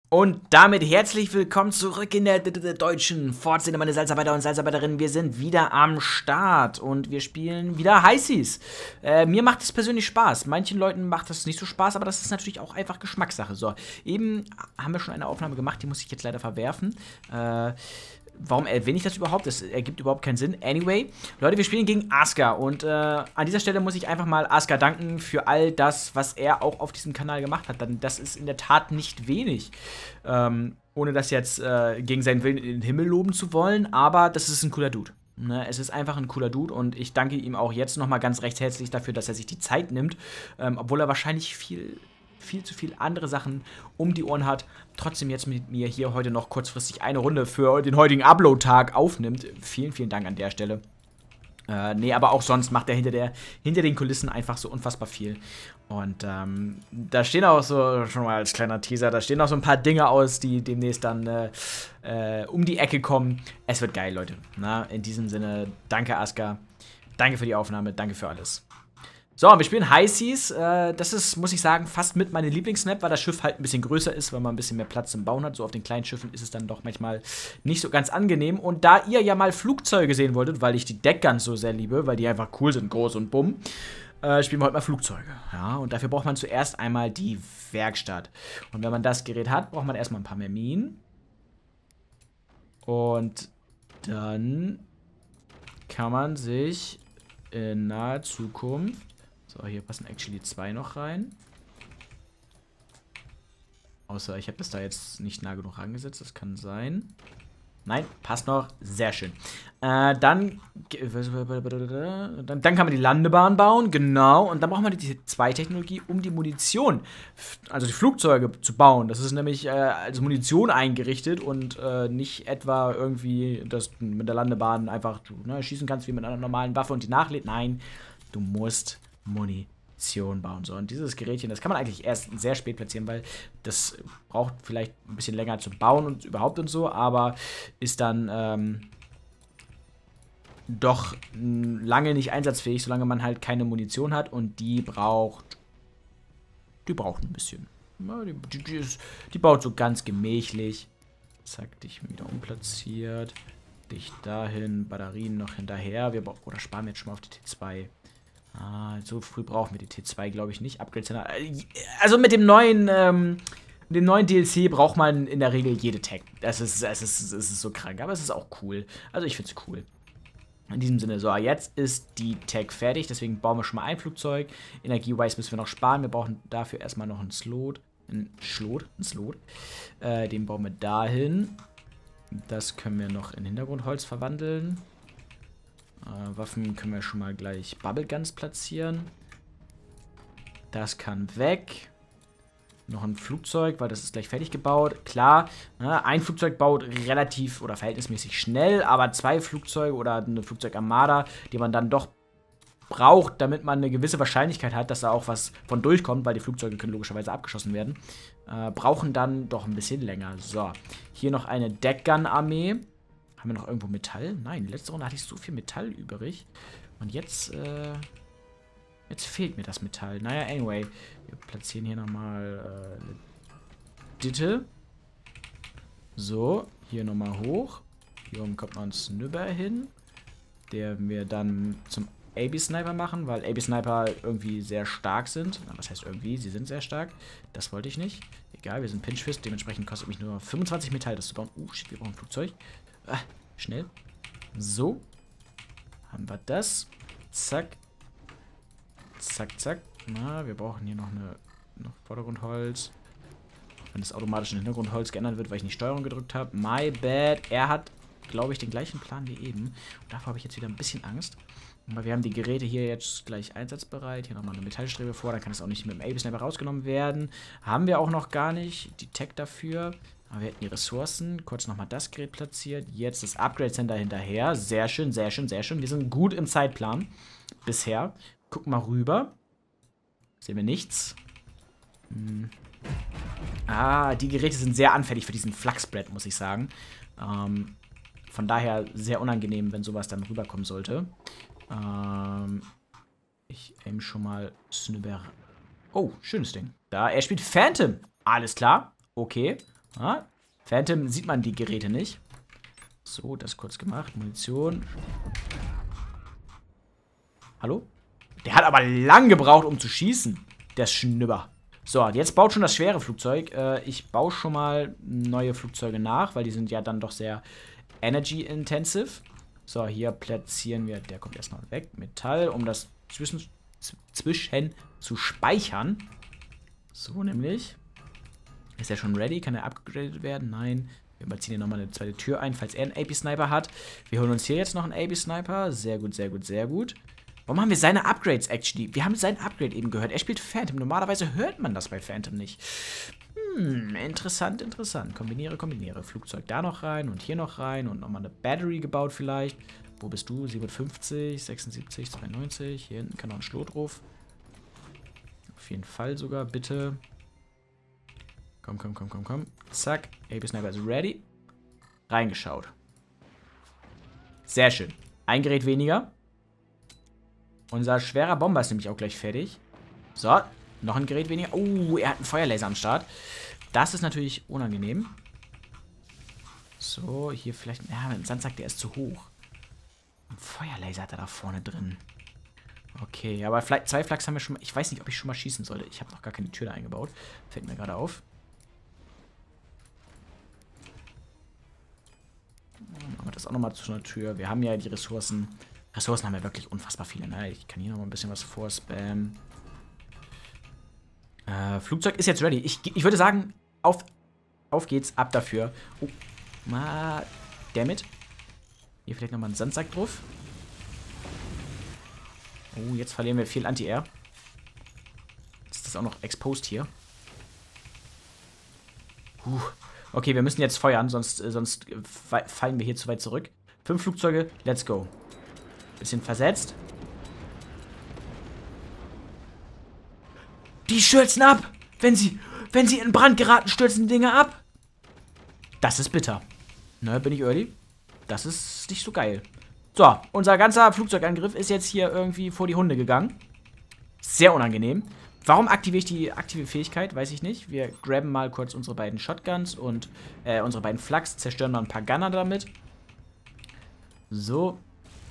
Und damit herzlich willkommen zurück in der deutschen Fortsetzung, meine Salzarbeiter und Salzarbeiterinnen. Wir sind wieder am Start und wir spielen wieder Heißis. Mir macht es persönlich Spaß. Manchen Leuten macht das nicht so Spaß, aber das ist natürlich auch einfach Geschmackssache. So, eben haben wir schon eine Aufnahme gemacht, die muss ich jetzt leider verwerfen. Warum erwähne ich das überhaupt? Das ergibt überhaupt keinen Sinn. Anyway, Leute, wir spielen gegen Askar. Und an dieser Stelle muss ich einfach mal Askar danken für all das, was er auch auf diesem Kanal gemacht hat. Denn das ist in der Tat nicht wenig. Ohne das jetzt gegen seinen Willen in den Himmel loben zu wollen. Aber das ist ein cooler Dude. Ne? Es ist einfach ein cooler Dude. Und ich danke ihm auch jetzt nochmal ganz recht herzlich dafür, dass er sich die Zeit nimmt. Obwohl er wahrscheinlich viel zu viel andere Sachen um die Ohren hat, trotzdem jetzt mit mir hier heute noch kurzfristig eine Runde für den heutigen Upload-Tag aufnimmt. Vielen, vielen Dank an der Stelle. Nee, aber auch sonst macht er hinter den Kulissen einfach so unfassbar viel. Und da stehen auch so, schon mal als kleiner Teaser, da stehen auch so ein paar Dinge aus, die demnächst dann um die Ecke kommen. Es wird geil, Leute. Na, in diesem Sinne, danke Askar, danke für die Aufnahme, danke für alles. So, wir spielen Heißis. Das ist, muss ich sagen, fast mit meinem Lieblingsmap, weil das Schiff halt ein bisschen größer ist, weil man ein bisschen mehr Platz zum Bauen hat. So auf den kleinen Schiffen ist es dann doch manchmal nicht so ganz angenehm. Und da ihr ja mal Flugzeuge sehen wolltet, weil ich die Deckguns so sehr liebe, weil die einfach cool sind, groß und bumm, spielen wir heute mal Flugzeuge. Ja, und dafür braucht man zuerst einmal die Werkstatt. Und wenn man das Gerät hat, braucht man erstmal ein paar mehr Minen. Und dann kann man sich in naher Zukunft... So, hier passen actually 2 noch rein. Außer ich habe das da jetzt nicht nah genug angesetzt. Das kann sein. Nein, passt noch. Sehr schön. Dann kann man die Landebahn bauen. Genau. Und dann braucht man die T2-Technologie, um die Munition, also die Flugzeuge zu bauen. Das ist nämlich als Munition eingerichtet und nicht etwa irgendwie, dass du mit der Landebahn einfach schießen kannst wie mit einer normalen Waffe und die nachlädt. Nein, du musst Munition bauen. So, und dieses Gerätchen, das kann man eigentlich erst sehr spät platzieren, weil das braucht vielleicht ein bisschen länger zu bauen und überhaupt und so, aber ist dann doch lange nicht einsatzfähig, solange man halt keine Munition hat und die braucht ein bisschen. Ja, die baut so ganz gemächlich. Zack, dich wieder umplatziert. Dich dahin, Batterien noch hinterher. Oder sparen wir jetzt schon mal auf die T2. So früh brauchen wir die T2, glaube ich, nicht. Upgrade Center. Also mit dem neuen DLC braucht man in der Regel jede Tech. Es ist so krank, aber es ist auch cool. Also ich finde es cool. In diesem Sinne, so, jetzt ist die Tech fertig, deswegen bauen wir schon mal ein Flugzeug. Energie-wise müssen wir noch sparen. Wir brauchen dafür erstmal noch einen Slot. Den bauen wir dahin. Das können wir noch in Hintergrundholz verwandeln. Waffen können wir schon mal gleich Bubbleguns platzieren. Das kann weg. Noch ein Flugzeug, weil das ist gleich fertig gebaut. Klar, ein Flugzeug baut relativ oder verhältnismäßig schnell, aber 2 Flugzeuge oder eine Flugzeugarmada, die man dann doch braucht, damit man eine gewisse Wahrscheinlichkeit hat, dass da auch was von durchkommt, weil die Flugzeuge können logischerweise abgeschossen werden, brauchen dann doch ein bisschen länger. So, hier noch eine Deckgun-Armee. Haben wir noch irgendwo Metall? Nein, letzte Runde hatte ich so viel Metall übrig. Und jetzt fehlt mir das Metall. Naja, anyway. Wir platzieren hier nochmal Ditte. So, hier nochmal hoch. Hier oben kommt noch ein Snubber hin. Der wir dann zum AB-Sniper machen, weil AB-Sniper irgendwie sehr stark sind. Na, was heißt irgendwie? Sie sind sehr stark. Das wollte ich nicht. Egal, wir sind Pinchfist. Dementsprechend kostet mich nur 25 Metall, das zu bauen. Shit, wir brauchen ein Flugzeug. Schnell. So. Haben wir das. Zack. Zack, zack. Na, wir brauchen hier noch Vordergrundholz. Wenn das automatisch in Hintergrundholz geändert wird, weil ich nicht Steuerung gedrückt habe. My bad. Er hat, glaube ich, den gleichen Plan wie eben. Und davor habe ich jetzt wieder ein bisschen Angst. Aber wir haben die Geräte hier jetzt gleich einsatzbereit. Hier nochmal eine Metallstrebe vor. Dann kann es auch nicht mit dem AB-Sniper rausgenommen werden. Haben wir auch noch gar nicht. Die Tech dafür. Aber wir hätten die Ressourcen. Kurz nochmal das Gerät platziert. Jetzt das Upgrade Center hinterher. Sehr schön, sehr schön, sehr schön. Wir sind gut im Zeitplan. Bisher. Gucken mal rüber. Sehen wir nichts. Die Geräte sind sehr anfällig für diesen Flak-Spread, muss ich sagen. Von daher sehr unangenehm, wenn sowas dann rüberkommen sollte. Ich aim schon mal Snubber. Oh, schönes Ding. Da, er spielt Phantom. Alles klar. Okay. Ah, Phantom sieht man die Geräte nicht. So, das kurz gemacht. Munition. Hallo? Der hat aber lang gebraucht, um zu schießen. Der Schnüpper. So, jetzt baut schon das schwere Flugzeug. Ich baue schon mal neue Flugzeuge nach, weil die sind ja dann doch sehr energy-intensive. So, hier platzieren wir, der kommt erstmal weg, Metall, um das zwischen zu speichern. So nämlich. Ist er schon ready? Kann er upgradet werden? Nein. Wir überziehen hier nochmal eine zweite Tür ein, falls er einen AP-Sniper hat. Wir holen uns hier jetzt noch einen AP-Sniper. Sehr gut, sehr gut, sehr gut. Warum haben wir seine Upgrades, actually? Wir haben sein Upgrade eben gehört. Er spielt Phantom. Normalerweise hört man das bei Phantom nicht. Interessant, interessant. Kombiniere, kombiniere. Flugzeug da noch rein und hier noch rein. Und nochmal eine Battery gebaut vielleicht. Wo bist du? 57, 76, 92. Hier hinten kann noch ein Schlot drauf. Auf jeden Fall sogar, bitte. Komm, komm, komm, komm, komm. Zack. AP-Sniper ist ready. Reingeschaut. Sehr schön. Ein Gerät weniger. Unser schwerer Bomber ist nämlich auch gleich fertig. So, noch ein Gerät weniger. Oh, er hat einen Feuerlaser am Start. Das ist natürlich unangenehm. So, hier vielleicht... Ja, ein Sandsack, der ist zu hoch. Ein Feuerlaser hat er da vorne drin. Okay, aber vielleicht 2 Flaks haben wir schon mal... Ich weiß nicht, ob ich schon mal schießen sollte. Ich habe noch gar keine Tür da eingebaut. Fällt mir gerade auf. Machen wir das auch nochmal zu einer Tür. Wir haben ja die Ressourcen... Ressourcen haben wir wirklich unfassbar viele. Ne? Ich kann hier noch mal ein bisschen was vorspammen. Flugzeug ist jetzt ready. Ich würde sagen, auf geht's, ab dafür. Oh, dammit. Hier vielleicht nochmal einen Sandsack drauf. Oh, jetzt verlieren wir viel Anti-Air. Jetzt ist das auch noch exposed hier. Okay, wir müssen jetzt feuern, sonst fallen wir hier zu weit zurück. 5 Flugzeuge, let's go. Bisschen versetzt. Die stürzen ab! Wenn sie in Brand geraten, stürzen die Dinger ab. Das ist bitter. Ne, bin ich early? Das ist nicht so geil. So, unser ganzer Flugzeugangriff ist jetzt hier irgendwie vor die Hunde gegangen. Sehr unangenehm. Warum aktiviere ich die aktive Fähigkeit? Weiß ich nicht. Wir grabben mal kurz unsere beiden Shotguns und unsere beiden Flaks, zerstören mal ein paar Gunner damit. So.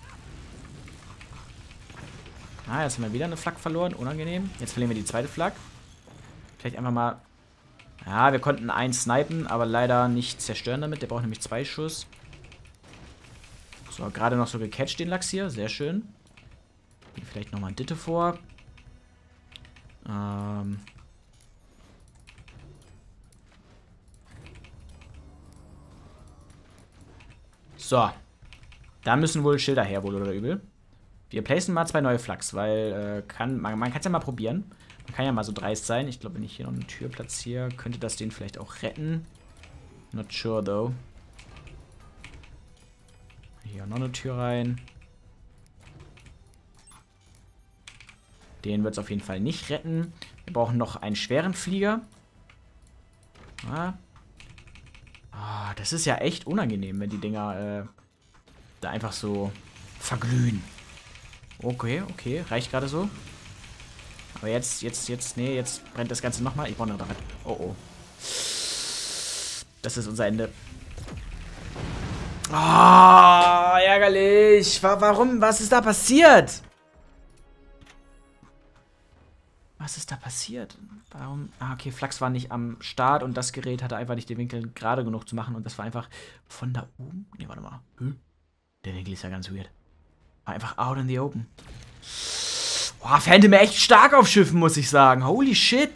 Ah, jetzt haben wir wieder eine Flak verloren. Unangenehm. Jetzt verlieren wir die zweite Flak. Vielleicht einfach mal... Ja, wir konnten einen snipen, aber leider nicht zerstören damit. Der braucht nämlich 2 Schuss. So, gerade noch so gecatcht den Lachs hier. Sehr schön. Hier vielleicht nochmal ein Ditte vor. So. Da müssen wohl Schilder her, wohl oder übel. Wir placen mal 2 neue Flaks, weil man kann es ja mal probieren. Man kann ja mal so dreist sein. Ich glaube, wenn ich hier noch eine Tür platziere, könnte das den vielleicht auch retten. Not sure, though. Hier noch eine Tür rein. Den wird es auf jeden Fall nicht retten. Wir brauchen noch einen schweren Flieger. Das ist ja echt unangenehm, wenn die Dinger da einfach so verglühen. Okay, okay, reicht gerade so. Aber jetzt brennt das Ganze nochmal. Ich brauche noch damit. Oh, oh. Das ist unser Ende. Oh, ärgerlich. Warum? Was ist da passiert? Was ist da passiert? Warum? Okay, Flaks war nicht am Start und das Gerät hatte einfach nicht den Winkel gerade genug zu machen und das war einfach von da oben. Ne, warte mal. Der Winkel ist ja ganz weird. War einfach out in the open. Boah, Phantom echt stark auf Schiffen, muss ich sagen. Holy shit.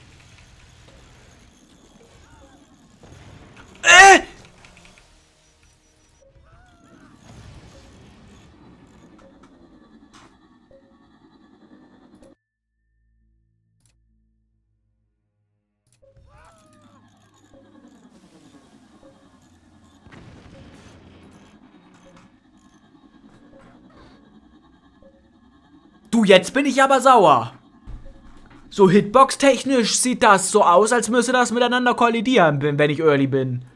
Du, jetzt bin ich aber sauer. So Hitbox-technisch sieht das so aus, als müsste das miteinander kollidieren, wenn ich early bin.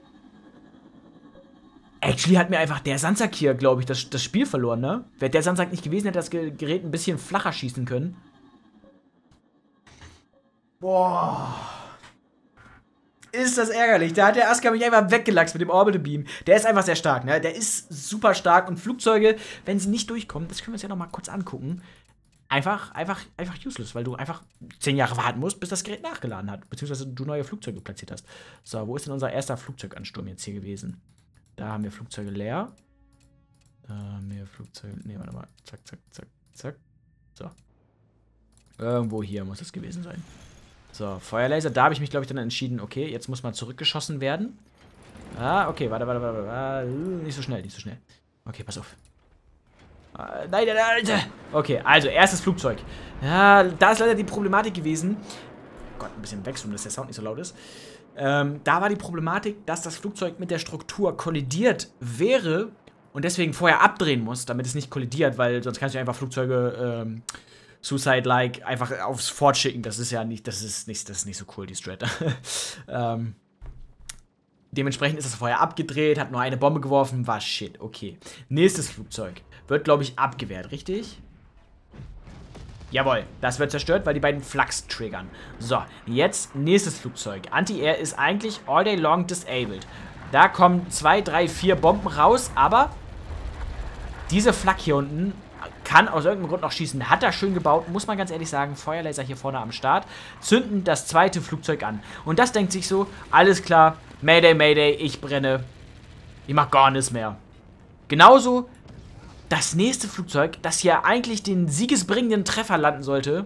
Actually hat mir einfach der Sandsack hier, glaube ich, das Spiel verloren, ne? Wäre der Sandsack nicht gewesen, hätte das Gerät ein bisschen flacher schießen können. Boah. ist das ärgerlich. Da hat der Aska mich einfach weggelaxt mit dem Orbital Beam. Der ist einfach sehr stark, ne? Der ist super stark. Und Flugzeuge, wenn sie nicht durchkommen, das können wir uns ja noch mal kurz angucken, einfach useless, weil du einfach 10 Jahre warten musst, bis das Gerät nachgeladen hat. Beziehungsweise du neue Flugzeuge platziert hast. So, wo ist denn unser erster Flugzeugansturm jetzt hier gewesen? Da haben wir Flugzeuge leer. Da haben wir Flugzeuge. Ne, warte mal. Zack, zack, zack, zack. So. Irgendwo hier muss es gewesen sein. So, Feuerlaser. Da habe ich mich, glaube ich, dann entschieden, okay, jetzt muss mal zurückgeschossen werden. Ah, okay, warte. Nicht so schnell, nicht so schnell. Okay, pass auf. Nein. Okay, also, erstes Flugzeug. Ja, da ist leider die Problematik gewesen. Gott, ein bisschen wechseln, dass der Sound nicht so laut ist. Da war die Problematik, dass das Flugzeug mit der Struktur kollidiert wäre und deswegen vorher abdrehen muss, damit es nicht kollidiert, weil sonst kannst du einfach Flugzeuge Suicide-like einfach aufs Fort schicken. Das ist ja nicht, das ist nicht so cool, die Strat. Dementsprechend ist es vorher abgedreht, hat nur eine Bombe geworfen, war shit, okay. Nächstes Flugzeug wird, glaube ich, abgewehrt, richtig? Jawohl, das wird zerstört, weil die beiden Flaks triggern. So, jetzt nächstes Flugzeug. Anti-Air ist eigentlich all day long disabled. Da kommen 2, 3, 4 Bomben raus, aber diese Flak hier unten kann aus irgendeinem Grund noch schießen. Hat er schön gebaut, muss man ganz ehrlich sagen. Feuerlaser hier vorne am Start. Zünden das zweite Flugzeug an. Und das denkt sich so, alles klar, Mayday, Mayday, ich brenne. Ich mach gar nichts mehr. Genauso das nächste Flugzeug, das hier eigentlich den siegesbringenden Treffer landen sollte.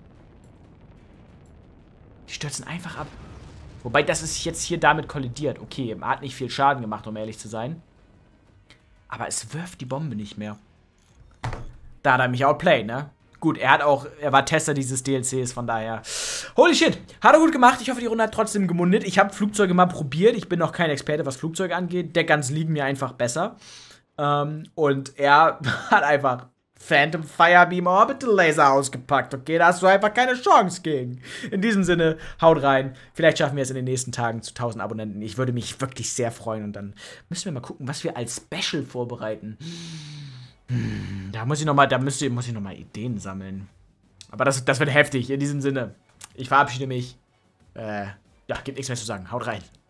Die stürzen einfach ab. Wobei, das ist jetzt hier damit kollidiert. Okay, hat nicht viel Schaden gemacht, um ehrlich zu sein. Aber es wirft die Bombe nicht mehr. Da hat er mich outplayed, ne? Gut, er war Tester dieses DLCs, von daher. Holy shit, hat er gut gemacht. Ich hoffe, die Runde hat trotzdem gemundet. Ich habe Flugzeuge mal probiert. Ich bin noch kein Experte, was Flugzeuge angeht. Deckguns liegen mir einfach besser. Und er hat einfach Phantom Firebeam Orbital Laser ausgepackt. Okay, da hast du einfach keine Chance gegen. In diesem Sinne, haut rein. Vielleicht schaffen wir es in den nächsten Tagen zu 1000 Abonnenten. Ich würde mich wirklich sehr freuen. Und dann müssen wir mal gucken, was wir als Special vorbereiten. Da muss ich noch mal Ideen sammeln. Aber das wird heftig. In diesem Sinne, ich verabschiede mich. Ja, gibt nichts mehr zu sagen. Haut rein.